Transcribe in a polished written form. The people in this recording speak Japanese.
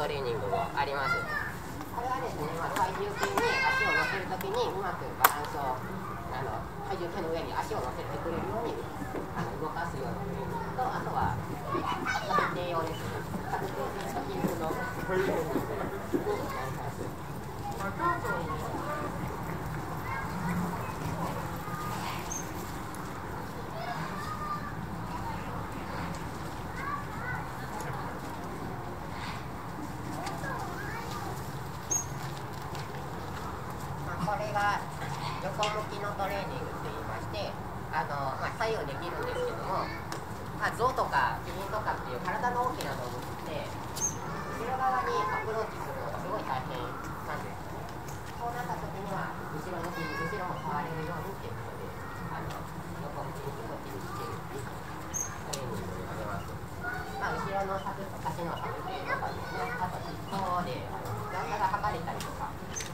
トレーニングもあります。これはですね、体重計に足を乗せるときにうまくバランスを体重計の上に足を乗せてくれるように動かすようなトレーニングと、あとは測定用ですね。測定すると筋肉のトレーニングになります。これが横向きのトレーニングといいまして、左右できるんですけども、象とかキリンとかっていう体の大きな動物って後ろ側にアプローチするのがすごい大変なんですよね。そうなった時には後ろも触れるようにっていうことで横向きにこっちにしてるっていうトレーニングになります。後ろの柵と足の柵とかですね、あと尻尾で段差が剥がれたりとか